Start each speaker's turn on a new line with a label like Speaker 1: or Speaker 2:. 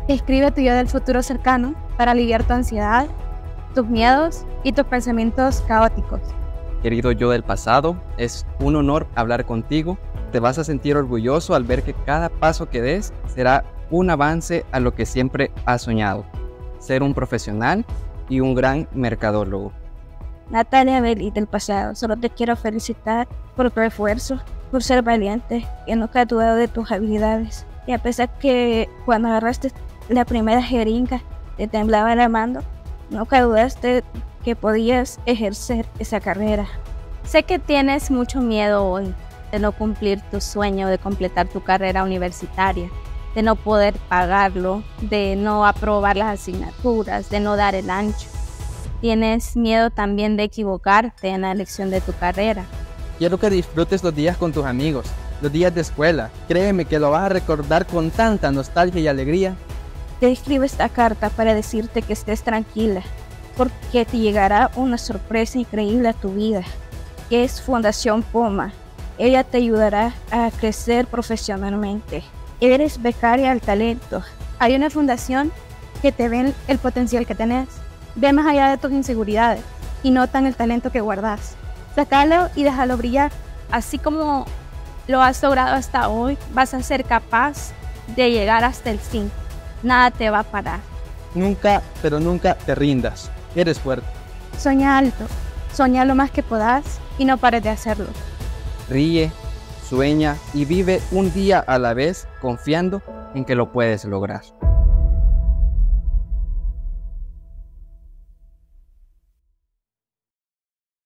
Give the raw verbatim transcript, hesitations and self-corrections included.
Speaker 1: Escribe tu yo del futuro cercano para aliviar tu ansiedad, tus miedos y tus pensamientos caóticos.
Speaker 2: Querido yo del pasado, es un honor hablar contigo. Te vas a sentir orgulloso al ver que cada paso que des será un avance a lo que siempre has soñado. Ser un profesional y un gran mercadólogo.
Speaker 3: Natalia Belli del pasado, solo te quiero felicitar por tu esfuerzo, por ser valiente, que nunca has dudado de tus habilidades. Y a pesar que cuando agarraste la primera jeringa te temblaba la mano, nunca dudaste que podías ejercer esa carrera.
Speaker 4: Sé que tienes mucho miedo hoy de no cumplir tu sueño de completar tu carrera universitaria, de no poder pagarlo, de no aprobar las asignaturas, de no dar el ancho. Tienes miedo también de equivocarte en la elección de tu carrera.
Speaker 5: Quiero que disfrutes los días con tus amigos, los días de escuela. Créeme que lo vas a recordar con tanta nostalgia y alegría.
Speaker 3: Te escribo esta carta para decirte que estés tranquila, porque te llegará una sorpresa increíble a tu vida, que es Fundación Poma. Ella te ayudará a crecer profesionalmente. Eres becaria al talento.
Speaker 1: Hay una fundación que te ve el potencial que tenés, ve más allá de tus inseguridades y notan el talento que guardas. Sácalo y déjalo brillar.
Speaker 4: Así como lo has logrado hasta hoy, vas a ser capaz de llegar hasta el fin. Nada te va a parar.
Speaker 5: Nunca, pero nunca te rindas. Eres fuerte.
Speaker 1: Soña alto, soña lo más que podás y no pares de hacerlo.
Speaker 2: Ríe, sueña y vive un día a la vez confiando en que lo puedes lograr.